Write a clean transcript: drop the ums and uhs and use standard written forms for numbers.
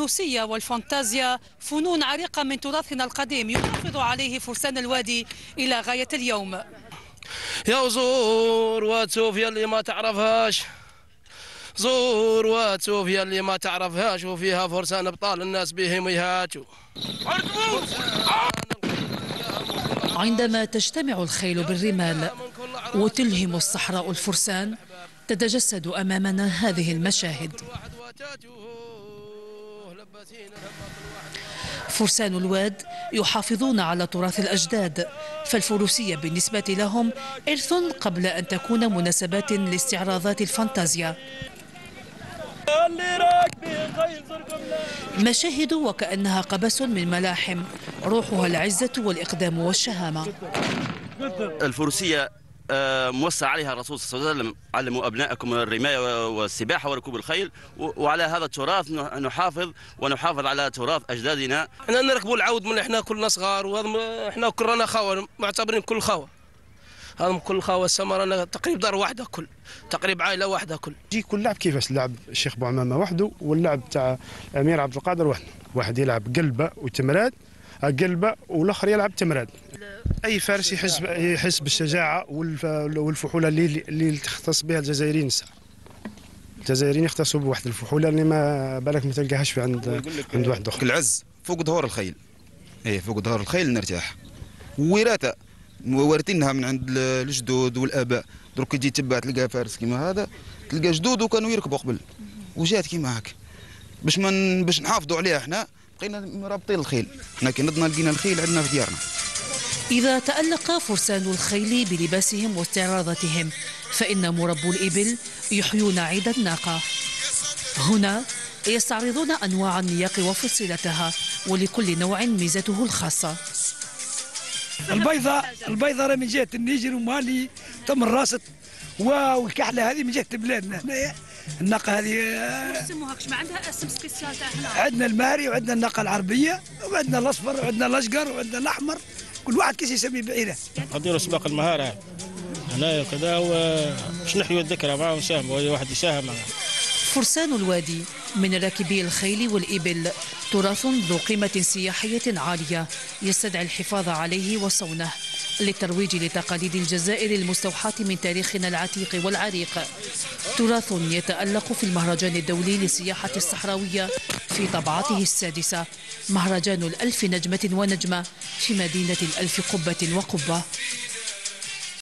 الفروسية والفانتازيا فنون عريقة من تراثنا القديم يحافظ عليه فرسان الوادي إلى غاية اليوم. يا زور وتشوف يا اللي ما تعرفهاش، زور وتشوف يا اللي ما تعرفهاش، وفيها فرسان ابطال الناس بهم يهاتوا. عندما تجتمع الخيل بالرمال وتلهم الصحراء الفرسان تتجسد أمامنا هذه المشاهد. فرسان الواد يحافظون على تراث الأجداد، فالفروسية بالنسبة لهم إرث قبل أن تكون مناسبات لاستعراضات الفانتازيا. مشاهد وكأنها قبس من ملاحم، روحها العزة والإقدام والشهامة. الفروسية موسع عليها الرسول صلى الله عليه وسلم: علموا أبنائكم الرماية والسباحة وركوب الخيل. وعلى هذا التراث ونحافظ على تراث أجدادنا. احنا نركبوا العود من احنا كلنا صغار، واحنا كلنا خاوة معتبرين كل خاوة. هذا كل خاوة السمر تقريب دار واحدة، تقريب عائلة واحدة كل. يجي كل لعب كيفاش لعب الشيخ بو عمامة وحده، واللعب تاع الأمير عبد القادر وحده. واحد يلعب قلبة وتمراد، قلبة والاخر يلعب تمراد. اي فارس يحس بالشجاعه والفحوله اللي تختص بها الجزائريين. الجزائريين يختصوا بواحد الفحوله اللي ما بالك ما تلقاهاش في عند واحد اخر. العز فوق ظهور الخيل، فوق ظهور الخيل نرتاح. وراثه وارثينها من عند الجدود والاباء. درك تجي تبع تلقى فارس كيما هذا، تلقى جدوده كانوا يركبوا قبل وجات كيما هاك. باش نحافظوا عليها احنا بقينا رابطين الخيل. احنا كي نضنا لقينا الخيل عندنا في ديارنا. إذا تألق فرسان الخيل بلباسهم واستعراضاتهم فإن مربو الإبل يحيون عيد الناقة. هنا يستعرضون أنواع النياق وفصيلتها، ولكل نوع ميزته الخاصة. البيضة راه من جهة النيجر ومالي تم الراست، والكحلة هذه من جهة بلادنا هنايا. الناقة هذه يسموهاش ما عندها اسم سبيسيال تاع هنا. عندنا الماري وعندنا الناقة العربية وعندنا الأصفر وعندنا الأشقر وعندنا الأحمر، كل واحد كيس يسمي بعيره. نديروا سباق المهارة هنايا كذا باش نحيوا الذكرى معاهم، نساهموا أي واحد يساهم معاه. فرسان الوادي من راكبي الخيل والإبل تراث ذو قيمة سياحية عالية يستدعي الحفاظ عليه وصونه للترويج لتقاليد الجزائر المستوحاة من تاريخنا العتيق والعريق. تراث يتألق في المهرجان الدولي للسياحة الصحراوية في طبعته السادسة، مهرجان الألف نجمة ونجمة في مدينة الألف قبة وقبة.